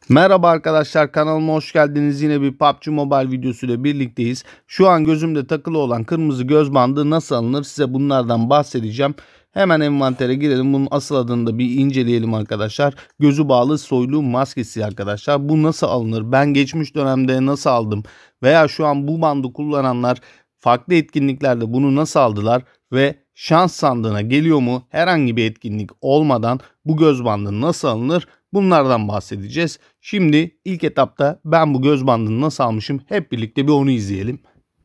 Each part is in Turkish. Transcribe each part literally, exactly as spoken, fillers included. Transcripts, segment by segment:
Merhaba arkadaşlar, kanalıma hoş geldiniz. Yine bir P U B G Mobile videosu ile birlikteyiz. Şu an gözümde takılı olan kırmızı göz bandı nasıl alınır, size bunlardan bahsedeceğim. Hemen envantere girelim. Bunun asıl adını da bir inceleyelim arkadaşlar. Gözü bağlı soylu maskesi arkadaşlar. Bu nasıl alınır? Ben geçmiş dönemde nasıl aldım? Veya şu an bu bandı kullananlar farklı etkinliklerde bunu nasıl aldılar? Ve şans sandığına geliyor mu? Herhangi bir etkinlik olmadan bu göz bandı nasıl alınır? Bunlardan bahsedeceğiz. Şimdi ilk etapta ben bu göz bandını nasıl almışım, hep birlikte bir onu izleyelim.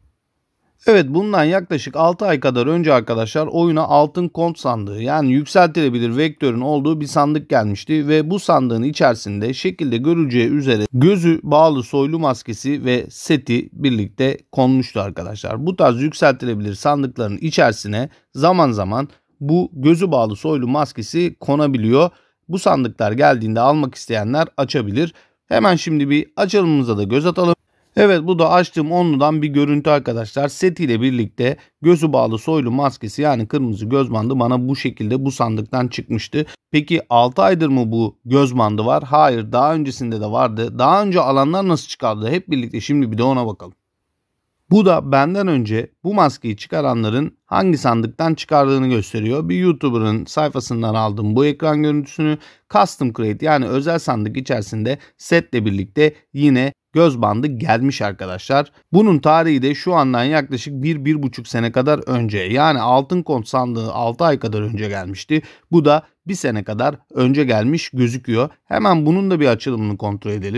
Evet, bundan yaklaşık altı ay kadar önce arkadaşlar oyuna altın kont sandığı, yani yükseltilebilir vektörün olduğu bir sandık gelmişti ve bu sandığın içerisinde şekilde görüleceği üzere gözü bağlı soylu maskesi ve seti birlikte konmuştu arkadaşlar. Bu tarz yükseltilebilir sandıkların içerisine zaman zaman bu gözü bağlı soylu maskesi konabiliyor. Bu sandıklar geldiğinde almak isteyenler açabilir. Hemen şimdi bir açılımımıza da göz atalım. Evet, bu da açtığım onludan bir görüntü arkadaşlar. Set ile birlikte gözü bağlı soylu maskesi, yani kırmızı göz bandı bana bu şekilde bu sandıktan çıkmıştı. Peki altı aydır mı bu göz bandı var? Hayır, daha öncesinde de vardı. Daha önce alanlar nasıl çıkardı? Hep birlikte şimdi bir de ona bakalım. Bu da benden önce bu maskeyi çıkaranların hangi sandıktan çıkardığını gösteriyor. Bir YouTuber'ın sayfasından aldım bu ekran görüntüsünü. Custom Crate, yani özel sandık içerisinde setle birlikte yine göz bandı gelmiş arkadaşlar. Bunun tarihi de şu andan yaklaşık bir bir buçuk sene kadar önce, yani altın kont sandığı altı ay kadar önce gelmişti. Bu da bir sene kadar önce gelmiş gözüküyor. Hemen bunun da bir açılımını kontrol edelim.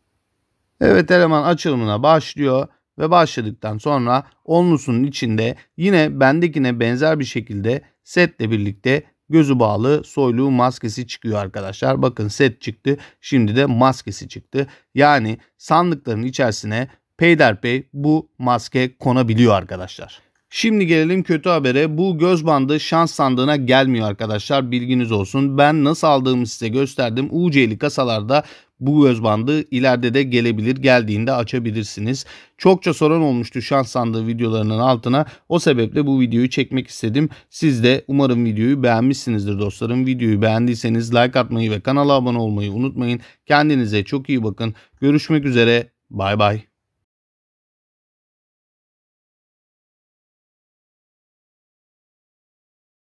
Evet, eleman açılımına başlıyor. Ve başladıktan sonra onlusunun içinde yine bendekine benzer bir şekilde setle birlikte gözü bağlı soylu maskesi çıkıyor arkadaşlar. Bakın, set çıktı. Şimdi de maskesi çıktı. Yani sandıkların içerisine peyderpey bu maske konabiliyor arkadaşlar. Şimdi gelelim kötü habere. Bu göz bandı şans sandığına gelmiyor arkadaşlar. Bilginiz olsun. Ben nasıl aldığımı size gösterdim. U C'li kasalarda bu göz bandı ileride de gelebilir. Geldiğinde açabilirsiniz. Çokça soran olmuştu şans sandığı videolarının altına. O sebeple bu videoyu çekmek istedim. Siz de umarım videoyu beğenmişsinizdir dostlarım. Videoyu beğendiyseniz like atmayı ve kanala abone olmayı unutmayın. Kendinize çok iyi bakın. Görüşmek üzere. Bay bay.